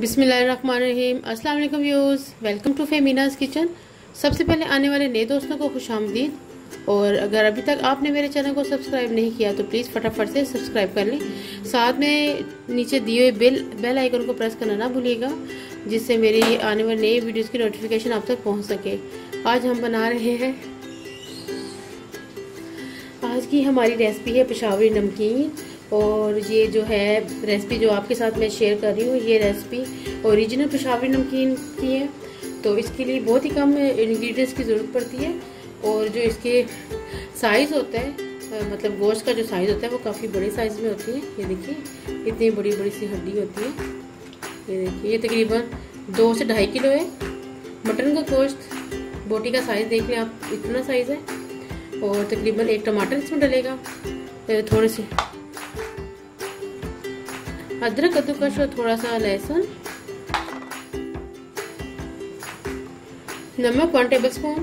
बिस्मिल्लाहिर्रहमानिर्रहीम। अस्सलाम वालेकुम viewers, welcome to Femina's kitchen. सबसे पहले आने वाले नए दोस्तों को खुशामदीद। और अगर अभी तक आपने मेरे चैनल को सब्सक्राइब नहीं किया तो प्लीज़ फटाफट से सब्सक्राइब कर लें। साथ में नीचे दिए हुए बेल आइकन को प्रेस करना ना भूलिएगा, जिससे मेरी आने वाली नई वीडियोज़ की नोटिफिकेशन आप तक पहुँच सके। आज हम बना रहे हैं, आज की हमारी रेसिपी है पेशावरी नमकीन। और ये जो है रेसिपी जो आपके साथ मैं शेयर कर रही हूँ, ये रेसिपी ओरिजिनल पेशावरी नमकीन की है। तो इसके लिए बहुत ही कम इंग्रेडिएंट्स की ज़रूरत पड़ती है। और जो इसके साइज़ होता है, मतलब गोश्त का जो साइज़ होता है वो काफ़ी बड़े साइज़ में होती है। ये देखिए इतनी बड़ी बड़ी सी हड्डी होती है। ये देखिए ये तकरीबन 2 से 2.5 किलो है। मटन का गोश्त, बोटी का साइज़ देख लें आप, इतना साइज़ है। और तकरीबन 1 टमाटर इसमें डलेगा, थोड़े से अदरक कद्दूकस और थोड़ा सा लहसुन, नमक 1 टेबलस्पून,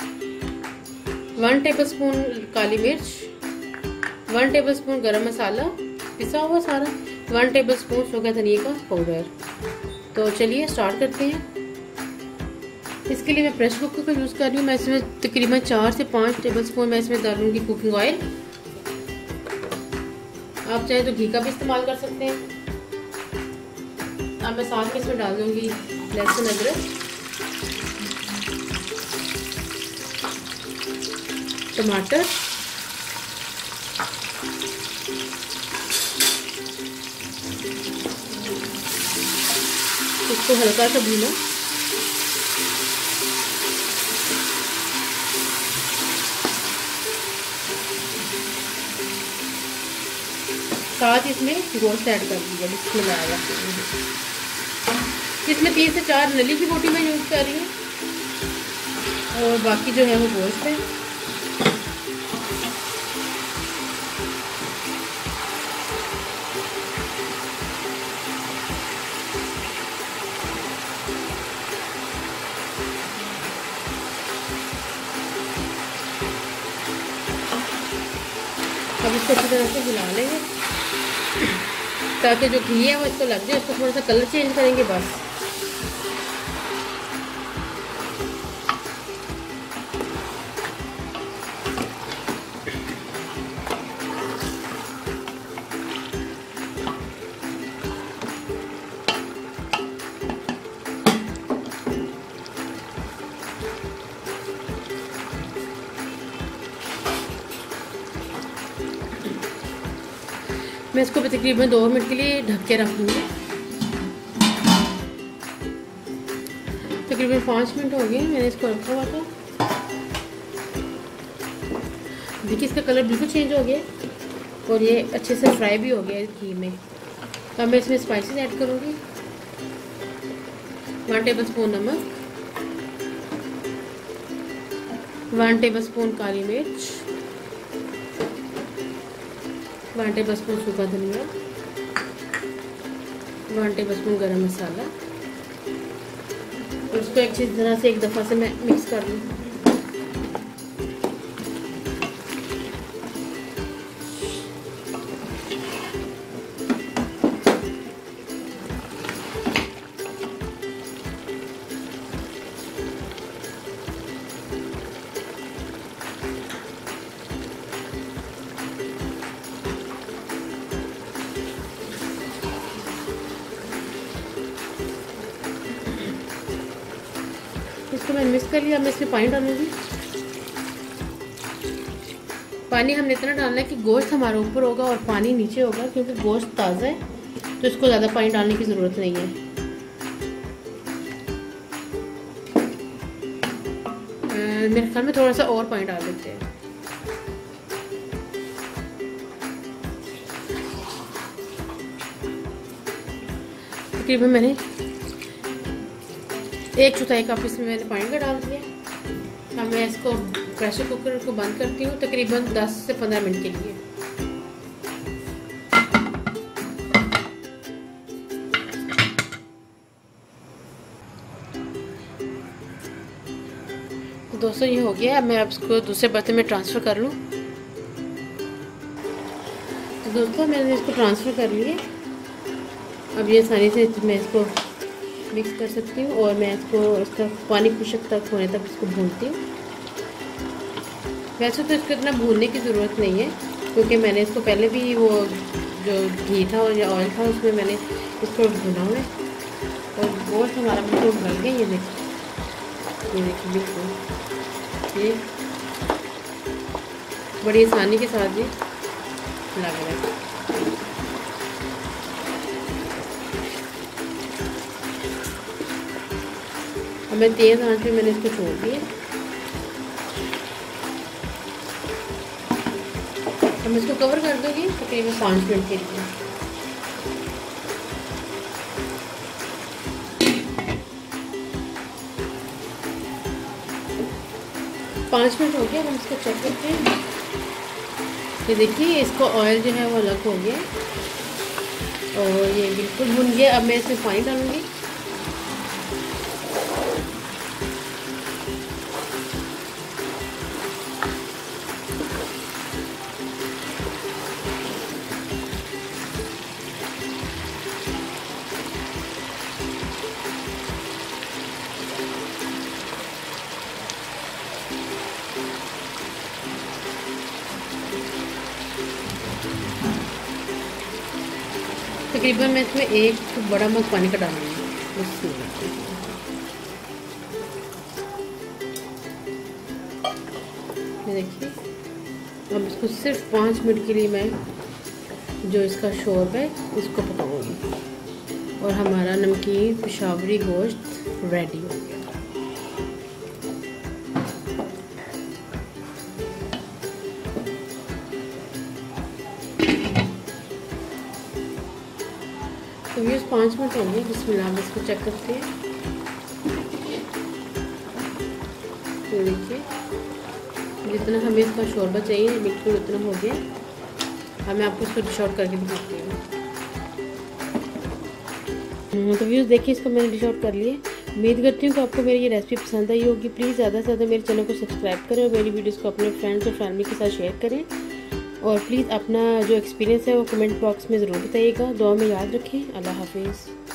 1 टेबलस्पून काली मिर्च, 1 टेबलस्पून गरम मसाला पिसा हुआ सारा, 1 टेबलस्पून सूखा धनिया का पाउडर। तो चलिए स्टार्ट करते हैं। इसके लिए मैं प्रेशर कुकर का यूज़ कर रही हूँ। मैं इसमें तकरीबन 4 से 5 टेबलस्पून मैं इसमें डालूंगी कुकिंग ऑयल। आप चाहे तो घी का भी इस्तेमाल कर सकते हैं। अब मैं साथ में इसमें डाल दूंगी लहसुन अदरक, टमाटर, इसको हल्का सा भूना। साथ इसमें गोश्त ऐड कर दीजिए। इसमें 3 से 4 नली की बोटी मैं यूज़ कर रही हूँ और बाकी जो है वो गोश्त है। अब इसको अच्छी तरह से हिला लेंगे ताकि जो घी है वो इसको लग जाए। इसको थोड़ा सा कलर चेंज करेंगे बस। मैं इसको तकरीबन 2 मिनट के लिए ढक के रखूँगी। तकरीबन 5 मिनट हो गए मैंने इसको रखा हुआ था। देखिए इसका कलर बिल्कुल चेंज हो गया और ये अच्छे से फ्राई भी हो गया घी में। अब मैं इसमें स्पाइसेस ऐड करूँगी। 1 टेबलस्पून नमक, 1 टेबलस्पून काली मिर्च, 1 टेबलस्पून सूखा धनिया, 1 टेबलस्पून गरम मसाला। और उसको अच्छी तरह से एक दफ़ा से मैं मिक्स कर लूँ। इसको मैंने मिक्स कर लिया। मैं इसमें पानी डालूंगी। पानी हमने इतना डालना है कि गोश्त हमारा ऊपर होगा और पानी नीचे होगा, क्योंकि गोश्त ताज़ा है तो इसको ज़्यादा पानी डालने की ज़रूरत नहीं है। मेरे ख्याल में थोड़ा सा और पानी डाल देते हैं। तकरीबन मैंने 1/4 कप इसमें मैंने पानी का डाल दिया। अब मैं इसको प्रेशर कुकर को बंद करती हूँ तकरीबन 10 से 15 मिनट के लिए। तो दोस्तों ये हो गया। अब मैं अब इसको दूसरे बर्तन में ट्रांसफ़र कर लूँ। तो दोस्तों मैंने इसको ट्रांसफ़र कर लिए। अब ये आसानी से मैं इसको मिक्स कर सकती हूँ और मैं इसका पानी खुशक तक होने तक इसको भूनती हूँ। वैसे तो इसको इतना भूनने की ज़रूरत नहीं है, क्योंकि मैंने इसको पहले भी वो जो घी था और या ऑयल था उसमें मैंने इसको भुना हुआ है। और गोश्त हमारा बिल्कुल गल गया। ये देखिए बिल्कुल ये बड़ी आसानी के साथ ये लग रहा है। अब मैं तेज़ आंच पे मैंने इसको छोड़ दिया। अब मैं इसको कवर कर दूँगी तकरीबन 5 मिनट के लिए। पाँच मिनट हो गया। हम इसको चेक करते हैं। ये देखिए इसको ऑयल जो है वो अलग हो गया और ये बिल्कुल भुन गया। अब मैं इसमें पानी डालूँगी। तकरीबन मैं इसमें एक बड़ा मग पानी का डालूंगी। देखिए अब इसको सिर्फ 5 मिनट के लिए मैं जो इसका शोरबा है इसको पकाऊंगी और हमारा नमकीन पेशावरी गोश्त रेडी हो गया। तो ये 5 मिनट होंगे। बिस्मिल्लाह हम इसको चेक करते हैं। तो देखिए जितना हमें इसका शोरबा चाहिए बिल्कुल उतना हो गया। अब मैं आपको इसको डिश आउट करके दिखाती हूँ। तो व्यूज़ देखिए इसको मैंने डिश आउट कर लिया। उम्मीद करती हूँ कि आपको मेरी ये रेसिपी पसंद आई होगी। प्लीज़ ज़्यादा से ज़्यादा मेरे चैनल को सब्सक्राइब करें और मेरी वीडियोज़ को अपने फ्रेंड्स और फैमिली के साथ शेयर करें। और प्लीज़ अपना जो एक्सपीरियंस है वो कमेंट बॉक्स में ज़रूर बताइएगा। दुआ में याद रखें। अल्लाह हाफिज़।